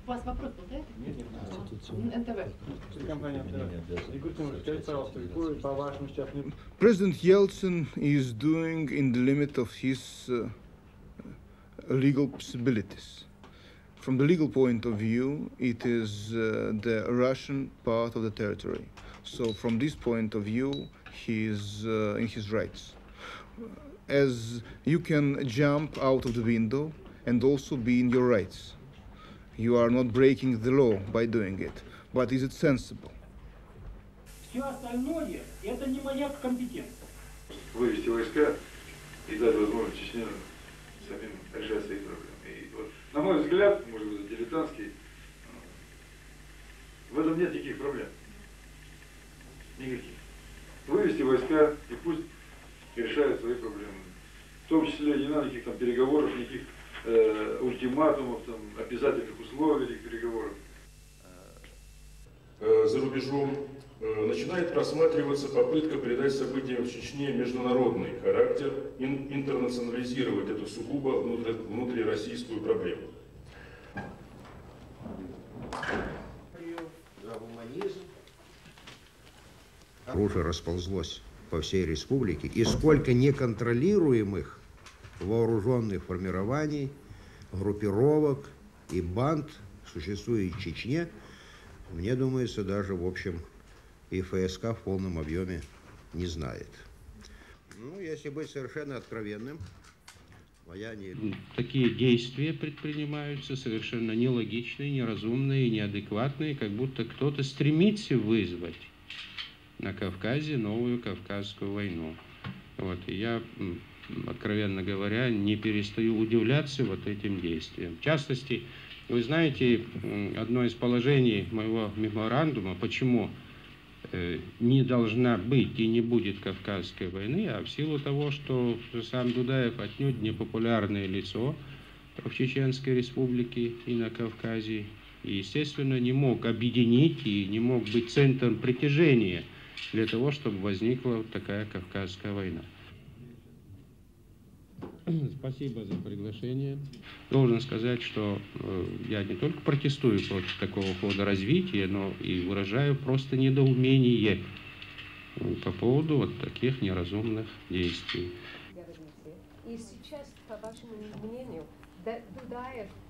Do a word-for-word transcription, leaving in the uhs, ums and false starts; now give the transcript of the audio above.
У вас вопрос был, да? Нет, нет. эн тэ вэ. President Yeltsin is doing in the limit of his uh, legal possibilities. From the legal point of view, it is uh, the Russian part of the territory. So from this point of view, he is uh, in his rights. As you can jump out of the window and also be in your rights. You are not breaking the law by doing it. But is it sensible? Все остальное – это не моя компетенция. Вывести войска и дать возможность Чечне самим решать свои проблемы. И вот, на мой взгляд, может быть, дилетантский, в этом нет никаких проблем. Никаких. Вывести войска и пусть решают свои проблемы. В том числе не надо никаких там переговоров, никаких э, ультиматумов, там, обязательных условий этих переговоров. За рубежом начинает просматриваться попытка придать событиям в Чечне международный характер, интернационализировать эту сугубо внутрироссийскую проблему. Оружие расползлось по всей республике, и сколько неконтролируемых вооруженных формирований, группировок и банд существует в Чечне, мне думается, даже, в общем, и эф эс ка в полном объеме не знает. Ну, если быть совершенно откровенным, моя не... Такие действия предпринимаются совершенно нелогичные, неразумные, неадекватные, как будто кто-то стремится вызвать на Кавказе новую Кавказскую войну. Вот. И я, откровенно говоря, не перестаю удивляться вот этим действиям. В частности, вы знаете, одно из положений моего меморандума, почему не должна быть и не будет Кавказской войны, а в силу того, что сам Дудаев отнюдь не популярное лицо в Чеченской Республике и на Кавказе, и, естественно, не мог объединить и не мог быть центром притяжения для того, чтобы возникла вот такая Кавказская война. Спасибо за приглашение. Должен сказать, что э, я не только протестую против такого хода развития, но и выражаю просто недоумение по поводу вот таких неразумных действий. И сейчас, по вашему мнению, Дудаев